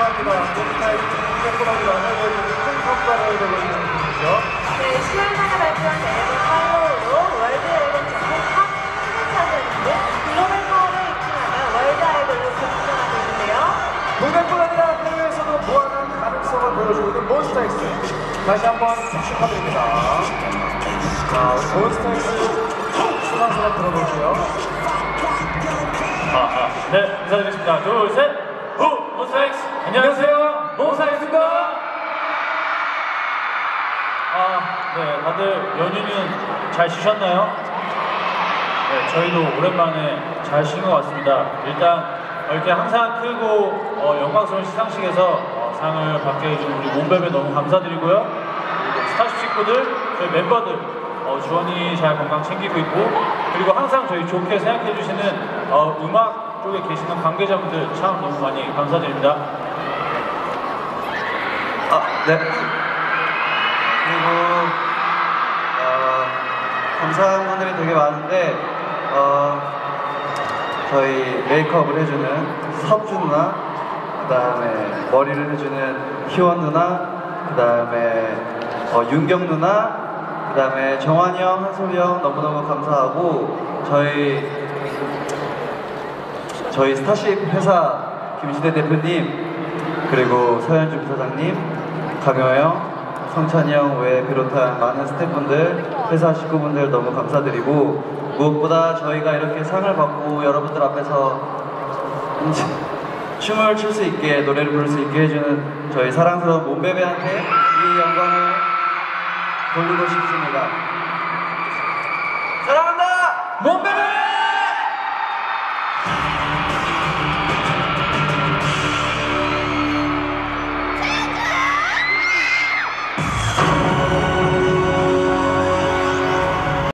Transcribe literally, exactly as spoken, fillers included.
감사합니다. 몬스타엑스 팬클럽이라는 큰 성과를 이루어지는 분이죠. 네, 시월 만에 발표한 앨범 팔로우로 월드 앨범 작품 탑 수상차를 등 글로벌 파워를 입증하며 월드 아이돌로 급부상하고 있는데요. 국내뿐 아니라 해외에서도 무한한 가능성을 보여주고 있는 몬스타엑스. 다시 한번 축하드립니다. 자, 몬스타엑스 수상소감 들어볼게요. 아, 아, 네, 인사드리겠습니다. 둘, 셋, 후! 몬스타엑스! 안녕하세요, 몬스타엑스입니다! 아, 네, 다들 연휴는 잘 쉬셨나요? 네, 저희도 오랜만에 잘 쉰 것 같습니다. 일단, 이렇게 항상 크고 어, 영광스러운 시상식에서 어, 상을 받게 해준 우리 몬베베 너무 감사드리고요. 그리고 스타쉽 식구들, 저희 멤버들, 어, 주원이 잘 건강 챙기고 있고, 그리고 항상 저희 좋게 생각해주시는 어, 음악 쪽에 계시는 관계자분들 참 너무 많이 감사드립니다. 아, 네. 그리고 어, 감사한 분들이 되게 많은데 어, 저희 메이크업을 해주는 섭주 누나, 그 다음에 머리를 해주는 희원 누나, 그 다음에 어, 윤경 누나, 그 다음에 정환이 형, 한솔이 형 너무너무 감사하고 저희 저희 스타쉽 회사 김시대 대표님, 그리고 서현주 부사장님, 강효 형, 성찬이 형 외 비롯한 많은 스태프분들, 회사 식구분들 너무 감사드리고, 무엇보다 저희가 이렇게 상을 받고 여러분들 앞에서 춤을 출 수 있게, 노래를 부를 수 있게 해주는 저희 사랑스러운 몬베베한테 이 영광을 돌리고 싶습니다. 사랑한다! 몬베베!